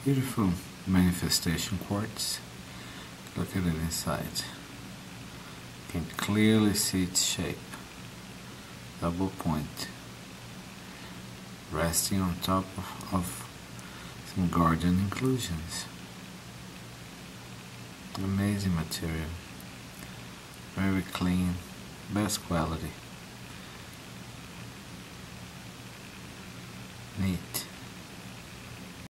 Beautiful manifestation quartz. Look at it inside. You can clearly see its shape. Double point. Resting on top of some guardian inclusions. Amazing material. Very clean. Best quality. Neat.